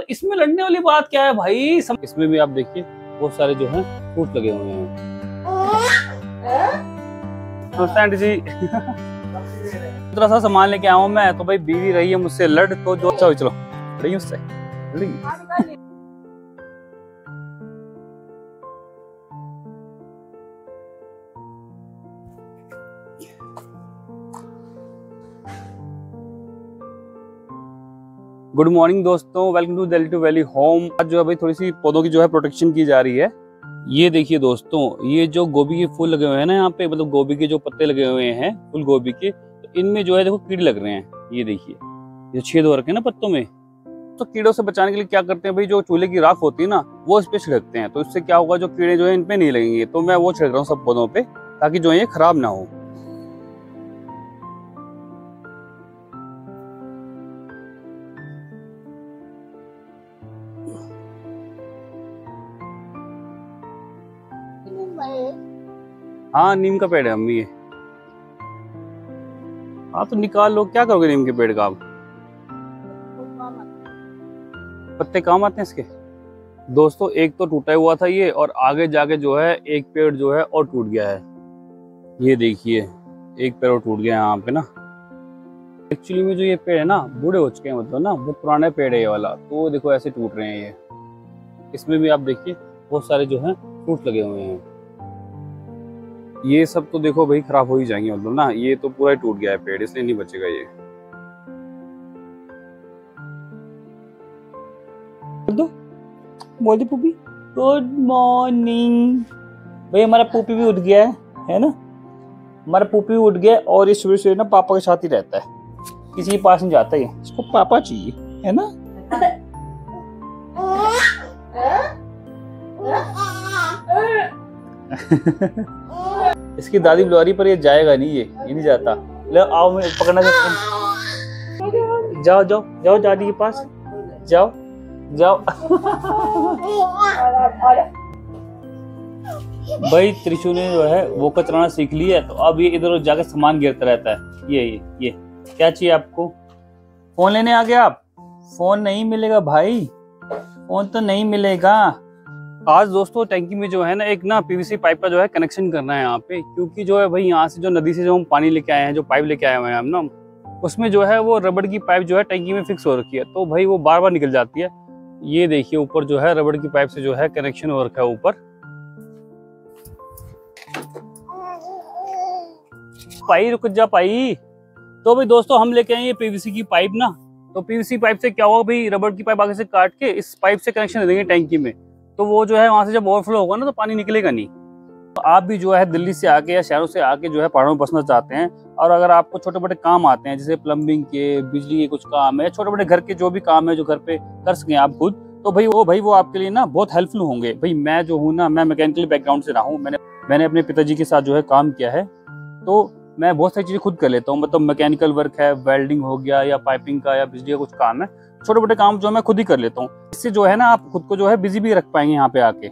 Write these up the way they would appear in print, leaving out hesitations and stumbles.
इसमें लड़ने वाली बात क्या है भाई? इसमें भी आप देखिए बहुत सारे जो है फ्रूट लगे हुए हैं। तो जी थोड़ा सा सामान लेके आया हूँ मैं, तो भाई बीवी रही है मुझसे लड़, तो जो चलो रही उससे गुड मॉर्निंग दोस्तों, welcome to Delhi to valley home. आज जो है भाई थोड़ी सी पौधों की जो है प्रोटेक्शन की जा रही है। ये देखिए दोस्तों, ये जो गोभी के फूल लगे हुए हैं ना यहाँ पे, मतलब गोभी के जो पत्ते लगे हुए हैं फूल गोभी के, तो इनमें जो है देखो कीड़े लग रहे हैं। ये देखिए ये छेद हो रखे हैं ना पत्तों में। तो कीड़ों से बचाने के लिए क्या करते हैं भाई, जो चूल्हे की राख होती है ना वो इस पे छिड़कते हैं। तो इससे क्या होगा, जो कीड़े जो है इन पे नहीं लगेंगे। तो मैं वो छिड़क रहा हूँ सब पौधों पे, ताकि जो है ये खराब ना हो। हाँ नीम का पेड़ है अम्मी ये। हाँ तो निकाल लो, क्या करोगे नीम के पेड़ का आप? पत्ते काम आते हैं इसके। दोस्तों एक तो टूटा हुआ था ये, और आगे जाके जो है एक पेड़ जो है और टूट गया है। ये देखिए एक पेड़ और टूट गया है यहाँ पे ना। एक्चुअली में जो ये पेड़ है ना बूढ़े हो चुके हैं, मतलब ना बहुत पुराना पेड़ है ये वाला। तो देखो ऐसे टूट रहे हैं ये। इसमें भी आप देखिए बहुत सारे जो है फ्रूट लगे हुए हैं। ये सब तो देखो भाई खराब हो ही जाएंगे, मतलब ना ये तो पूरा ही टूट गया है पेड़, इसलिए नहीं बचेगा ये। बोल दे पुपी गुड मॉर्निंग। भाई हमारा पुपी भी उठ गया है ना। हमारा पुपी उठ गया और ये सुबह सुबह ना पापा के साथ ही रहता है, किसी के पास नहीं जाता है। इसको पापा चाहिए है ना। इसकी दादी बुला रही, पर ये जाएगा नहीं, ये नहीं जाता। ले आओ, मैं पकड़ना चाहता हूँ। जाओ जाओ जाओ दादी के पास जाओ जाओ। भाई त्रिशु ने जो है वो कचराना सीख लिया है, तो अब ये इधर उधर जाकर सामान गिरता रहता है। ये क्या चाहिए आपको? फोन लेने आ गए आप? फोन नहीं मिलेगा भाई, फोन तो नहीं मिलेगा। आज दोस्तों टैंकी में जो है ना एक ना पीवीसी पाइप का जो है कनेक्शन करना है यहाँ पे, क्योंकि जो है भाई यहाँ से जो नदी से जो हम पानी लेके आए हैं, जो पाइप लेके आए हुए हैं हम ना, उसमें जो है वो रबड़ की पाइप जो है टैंकी में फिक्स हो रखी है। तो भाई वो बार बार निकल जाती है। ये देखिए ऊपर जो है रबड़ की पाइप से जो है कनेक्शन हो रखा है ऊपर। पाई रुक जा पाई। तो भाई दोस्तों हम लेके आए ये पीवीसी की पाइप ना। तो पीवीसी पाइप से क्या होगा भाई, रबड़ की पाइप आगे से काट के इस पाइप से कनेक्शन दे देंगे टैंकी में। तो वो जो है वहां से जब ओवरफ्लो होगा ना तो पानी निकलेगा नहीं। तो आप भी जो है दिल्ली से आके या शहरों से आके जो है पहाड़ों में बसना चाहते हैं, और अगर आपको छोटे मोटे काम आते हैं जैसे प्लम्बिंग के, बिजली के कुछ काम है, छोटे मोटे घर के जो भी काम है जो घर पे कर सकें आप खुद, तो भाई वो आपके लिए ना बहुत हेल्पफुल होंगे। भाई मैं जो हूँ ना, मैं मैकेनिकल बैकग्राउंड से रहा हूँ। मैंने अपने पिताजी के साथ जो है काम किया है, तो मैं बहुत सारी चीजें खुद कर लेता हूँ। मतलब मैकेनिकल वर्क है, वेल्डिंग हो गया, या पाइपिंग का या बिजली का कुछ काम है, छोटे मोटे काम जो मैं खुद ही कर लेता हूँ। इससे जो है ना आप खुद को जो है बिजी भी रख पाएंगे यहाँ पे आके।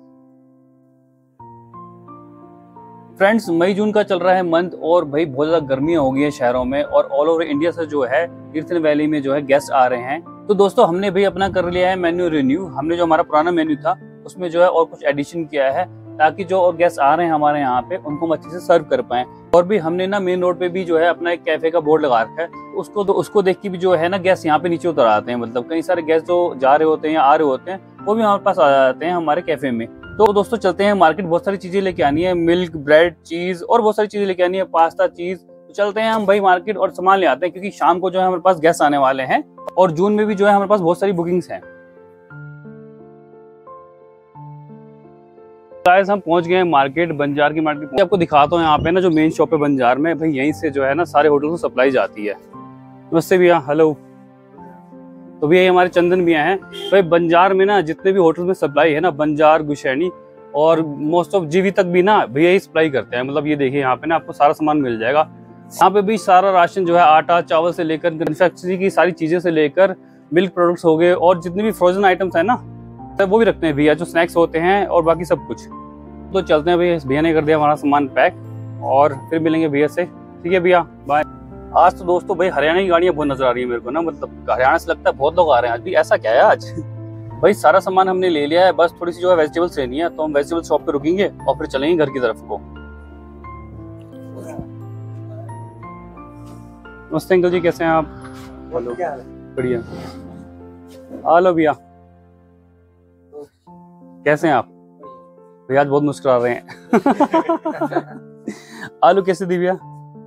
फ्रेंड्स मई जून का चल रहा है मंथ, और भाई बहुत ज्यादा गर्मियां हो गई है शहरों में, और ऑल ओवर इंडिया से जो है कीर्तन वैली में जो है गेस्ट आ रहे हैं। तो दोस्तों हमने भी अपना कर लिया है मेन्यू रिन्यू। हमने जो हमारा पुराना मेन्यू था उसमें जो है और कुछ एडिशन किया है, ताकि जो और गेस्ट आ रहे हैं हमारे यहाँ पे उनको हम अच्छे से सर्व कर पाए। और भी हमने ना मेन रोड पे भी जो है अपना एक कैफे का बोर्ड लगा रखा है। उसको देख के भी जो है ना गेस्ट यहाँ पे नीचे उतर आते हैं। मतलब कई सारे गेस्ट जो जा रहे होते हैं या आ रहे होते हैं वो भी हमारे पास आ जाते हैं हमारे कैफे में। तो दोस्तों चलते हैं मार्केट, बहुत सारी चीजें लेके आनी है, मिल्क, ब्रेड, चीज और बहुत सारी चीजें लेके आनी है, पास्ता, चीज। तो चलते हैं हम भाई मार्केट और सामान ले आते हैं, क्योंकि शाम को जो है हमारे पास गेस्ट आने वाले हैं, और जून में भी जो है हमारे पास बहुत सारी बुकिंग्स हैं। गाइस हम पहुंच गए हैं मार्केट, बंजार की मार्केट। आपको दिखाता हूँ यहाँ पे ना जो मेन शॉप है बंजार में, भाई यहीं से जो है ना सारे होटल को सप्लाई जाती है। नमस्ते भैया, हेलो। तो भैया हमारे चंदन भैया हैं। भाई बंजार में ना जितने भी होटल में सप्लाई है ना, बंजार, गुशैनी और मोस्ट ऑफ जीवी तक भी ना भैया ही सप्लाई करते हैं। मतलब ये देखिए यहाँ पे ना आपको सारा सामान मिल जाएगा। यहाँ पे भी सारा राशन जो है आटा चावल से लेकर मैन्युफैक्चरिंग की सारी चीजें से लेकर मिल्क प्रोडक्ट्स हो गए, और जितने भी फ्रोजन आइटम्स है ना वो भी रखते हैं भैया, जो स्नैक्स होते हैं और बाकी सब कुछ। तो चलते हैं भैया, भैया ने कर दिया हमारा सामान पैक, और फिर मिलेंगे भैया से। ठीक है भैया, बाय। आज तो दोस्तों भाई हरियाणा की गाड़ियां बहुत नजर आ रही है मेरे को ना, मतलब हरियाणा से लगता है बहुत लोग आ रहे हैं आज भी। ऐसा क्या है आज? भाई सारा सामान हमने ले लिया है, बस थोड़ी सी जो है वेजिटेबल्स लेनी है, तो हम वेजिटेबल शॉप पे रुकेंगे और फिर चलेंगे घर की तरफ को। नमस्ते अंकल जी, कैसे हैं आप? हेलो, बढ़िया। हेलो भैया, कैसे हैं आप? भैया आज बहुत मुस्कुरा रहे हैं। आलू कैसे दी भैया?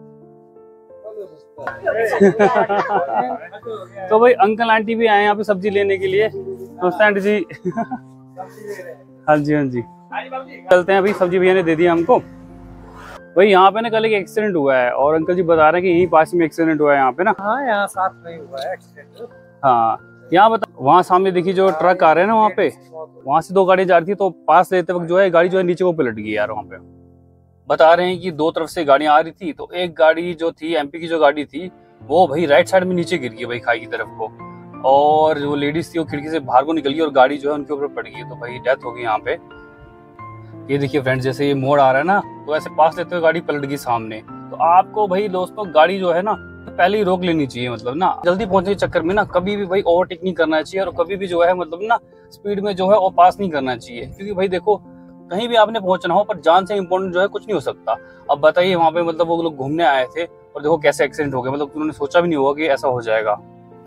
तो भाई अंकल आंटी भी आए यहाँ पे सब्जी लेने के लिए। नमस्ते आंटी जी। हाँ जी हाँ जी, चलते हैं। अभी सब्जी भैया ने दे दिया हमको। भाई यहाँ पे ना कल एक एक्सीडेंट हुआ है और अंकल जी बता रहे हैं कि यहीं पास में एक्सीडेंट हुआ है यहाँ पे ना। हाँ, यहाँ साथ में हुआ है एक्सीडेंट। हाँ, यहाँ बता, वहाँ सामने देखिए जो ट्रक आ रहे हैं ना, वहाँ पे वहाँ से 2 गाड़ी जा रही थी, तो पास लेते वक्त जो है गाड़ी जो है नीचे को पलट गई यार। वहाँ पे बता रहे हैं कि 2 तरफ से गाड़ियां आ रही थी, तो एक गाड़ी जो थी एमपी की जो गाड़ी थी वो भाई राइट साइड में नीचे गिर गई भाई खाई की तरफ को, और जो लेडीज थी वो खिड़की से बाहर को निकल गई और गाड़ी जो है उनके ऊपर पड़ गई, तो भाई डेथ हो गई यहाँ पे। ये देखिए फ्रेंड्स, जैसे ये मोड़ आ रहा है ना, तो ऐसे पास लेते हुए गाड़ी पलट गई सामने। तो आपको भाई दोस्तों गाड़ी जो है ना पहले ही रोक लेनी चाहिए, मतलब ना जल्दी पहुंचने के चक्कर में ना कभी भी भाई ओवरटेक नहीं करना चाहिए, और कभी भी जो है मतलब ना स्पीड में जो है वो पास नहीं करना चाहिए, क्योंकि भाई देखो कहीं भी आपने पहुंचना हो पर जान से इम्पोर्टेंट जो है कुछ नहीं हो सकता। अब बताइए वहां पे मतलब वो लोग घूमने आए थे और देखो कैसे एक्सीडेंट हो गया, मतलब उन्होंने सोचा भी नहीं होगा कि ऐसा हो जाएगा।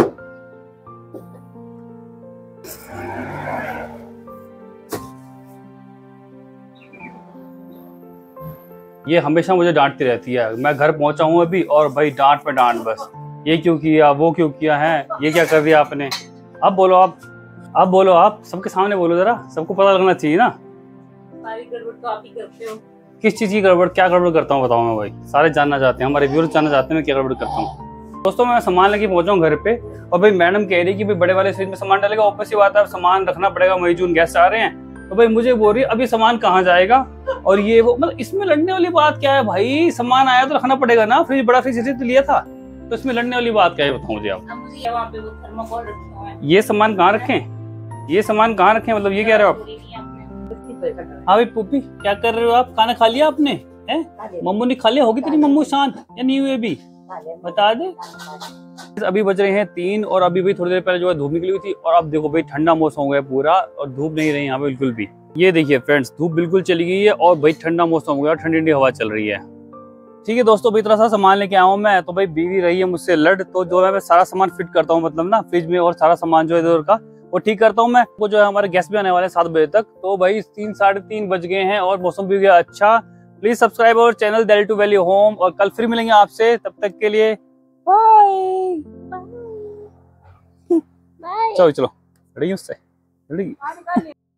ये हमेशा मुझे डांटती रहती है, मैं घर पहुंचा हूं अभी और भाई डांट पे डांट, बस ये क्यों किया, वो क्यों किया है, ये क्या कर दिया आपने। अब बोलो आप बोलो, आप सबके सामने बोलो, जरा सबको पता लगना चाहिए ना। सारी गड़बड़ तो आप ही करते हो। किस चीज की गड़बड़, क्या गड़बड़ करता हूँ बताओ मैं भाई, सारे जानना चाहते हैं, हमारे व्यूअर्स जानना चाहते हैं मैं क्या गड़बड़ करता हूँ। दोस्तों मैं सामान लेके पहुंचा हूँ घर पे, और भाई मैडम कह रही है कि भाई बड़े वाले फ्रिज में सामान डालेगा, ऑब्वियस सी बात है सामान रखना पड़ेगा, मई जून गेस्ट आ रहे हैं। तो भाई मुझे बोल रही है अभी सामान कहाँ जाएगा और ये वो, मतलब इसमें लड़ने वाली बात क्या है भाई, सामान आया तो रखना पड़ेगा ना, फ्रिज बड़ा फ्रिज इसे तो लिया था, तो इसमें लड़ने वाली बात क्या है बताओ मुझे आप। मुझे वहाँ पे वो थर्माकोल रखे हुए हैं। ये सामान कहाँ रखें, ये सामान कहाँ रखें, मतलब ये कह रहे हो आप? हाँ भाई पुप्पी क्या कर रहे हो आप, खाना खा लिया आपने? हैं मम्मू ने खा लिया, होगी तेरी मम्मू शांत या नहीं हुई अभी, बता दे। अभी बज रहे हैं 3 और अभी भी थोड़ी देर पहले जो है धूप निकली हुई थी, और अब देखो भाई ठंडा मौसम हो गया पूरा और धूप नहीं रही यहाँ पे बिल्कुल भी। ये देखिए फ्रेंड्स, धूप बिल्कुल चली गई है और भाई ठंडा मौसम हो गया और ठंडी ठंडी हवा चल रही है। ठीक है दोस्तों, भाई इतना सा सामान लेके आया हूँ मैं, तो भाई बीवी रही है मुझसे लड़, तो जो है मैं सारा सामान फिट करता हूँ मतलब ना फ्रिज में, और सारा सामान जो है इधर का वो ठीक करता हूँ मैं। वो जो है हमारे गेस्ट भी आने वाले हैं 7 बजे तक, तो भाई 3 साढ़े 3 बज गए हैं और मौसम भी गया अच्छा। Please subscribe our channel Delhi to valley home, और कल फिर मिलेंगे आपसे, तब तक के लिए बाय। चलो चलो, रेडी उससे रेडी।